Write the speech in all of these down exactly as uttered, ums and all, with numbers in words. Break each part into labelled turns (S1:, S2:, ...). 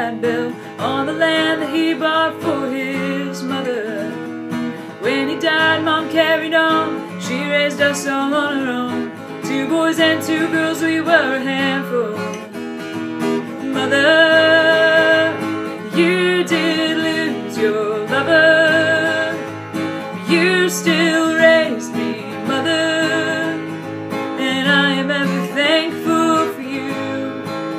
S1: had built on the land that he bought for his mother. When he died, Mom carried on. She raised us all on her own. Two boys and two girls, we were a handful. Mother, you did lose your lover. You still raised me, Mother, and I am ever thankful for you.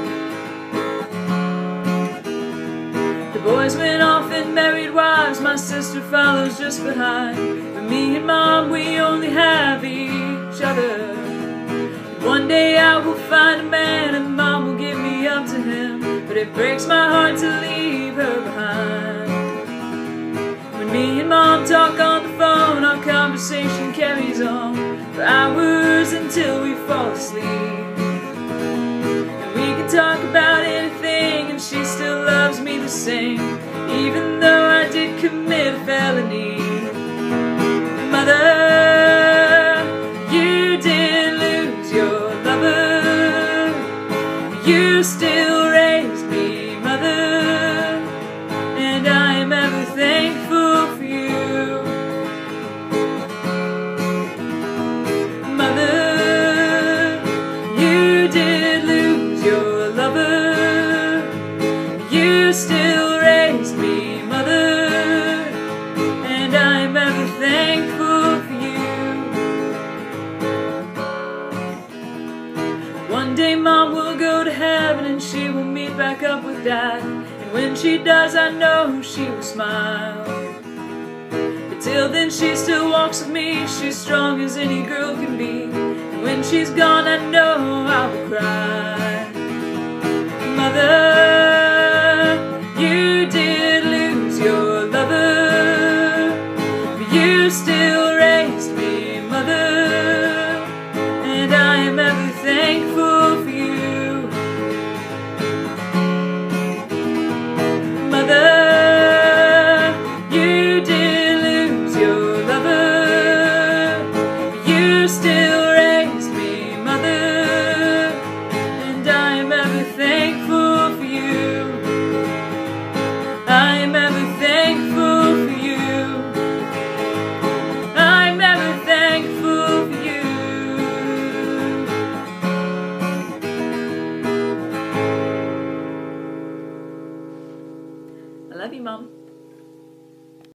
S1: The boys went off and married wives. My sister follows just behind. But me and Mom, we only have each other. One day I will find a man and Mom will give me up to him, but it breaks my heart to leave her behind. When me and Mom talk on the phone, our conversation carries on for hours until we fall asleep. And we can talk about anything and she still loves me the same, even though I did commit a felony. Mother, you still raised me, Mother, and I am ever thankful for you. Mother, you did lose your lover. You still raised me, Mother, and I am ever thankful for you. One day Mom will go to heaven and she will meet back up with Dad, and when she does I know she will smile. But till then she still walks with me. She's strong as any girl can be, and when she's gone I know I will cry. Mother, you did lose your lover, but you still raised me, Mother, and I am ever thankful for you. Mother, you did lose your lover, but you still raised me, Mother, and I am ever thankful for you. I am ever thankful for you. I'm ever thankful for you. I love you, Mom.